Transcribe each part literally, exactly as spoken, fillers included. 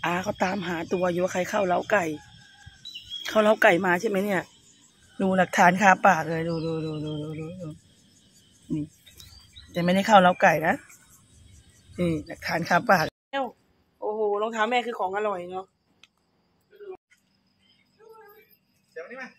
อาเขาตามหาตัวอยู่ว่าใครเข้าเล้าไก่เข้าเล้าไก่มาใช่ไหมเนี่ยดูหลักฐานคาปากเลยดูดูดูดูดูดูดูนี่แต่ไม่ได้เข้าเล้าไก่นะนี่หลักฐานคาปากโอ้โหรองเท้าแม่คือของอร่อยเนาะเดี๋ยวนี้มา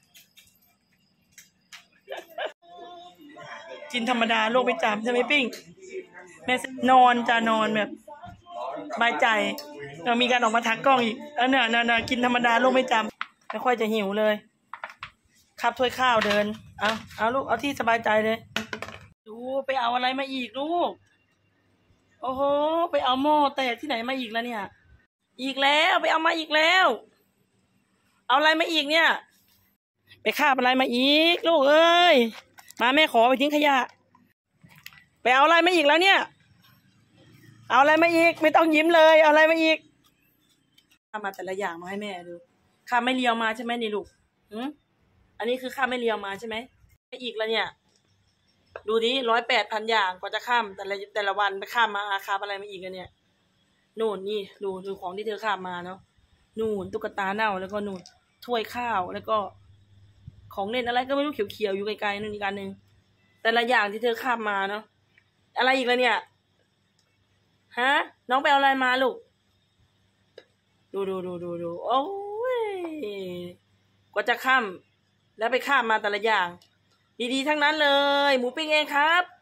กินธรรมดาโลกไม่จำใช่ไหมปิ้งแม่นอนจะนอนแบบบายใจเรามีการออกมาทักกล้องอีกเออเนี่ยเนี่ยกินธรรมดาโลกไม่จำไม่ค่อยจะหิวเลยขับถ้วยข้าวเดินเอาเอาลูกเอาที่สบายใจเลยดูไปเอาอะไรมาอีกลูกโอ้โหไปเอาหม้อแตกที่ไหนมาอีกแล้วเนี่ยอีกแล้วไปเอามาอีกแล้วเอาอะไรมาอีกเนี่ยไปคาบอะไรมาอีกลูกเอ้ยมาแม่ขอไปทิ้งขยะไปเอาอะไรมาอีกแล้วเนี่ยเอาอะไรมาอีกไม่ต้องยิ้มเลยเอาอะไรมาอีกข้ามาแต่ละอย่างมาให้แม่ดูข้าไม่เลียวมาใช่ไหมนี่ลูกอืมอันนี้คือข้าไม่เลียวมาใช่ไหมไม่อีกแล้วเนี่ยดูดิร้อยแปดพันอย่างกว่าจะข้ามแต่ละแต่ละวันไปข้ามมาอาคาอะไรมาอีกกันเนี่ยนู่นนี่ดูดูของที่เธอข้ามมาเนาะนู่นตุ๊กตาเน่าแล้วก็นู่นถ้วยข้าวแล้วก็ของเล่นอะไรก็ไม่รู้เขียวๆอยู่ไกลๆนู่นอีกอันหนึ่งแต่ละอย่างที่เธอข้ามมาเนาะอะไรอีกแล้วเนี่ยฮะน้องไปเอาอะไรมาลูกดูดูดูดูดูโอ้ยกว่าจะข้ามแล้วไปข้ามมาแต่ละอย่างดีๆทั้งนั้นเลยหมูปิ้งเองครับ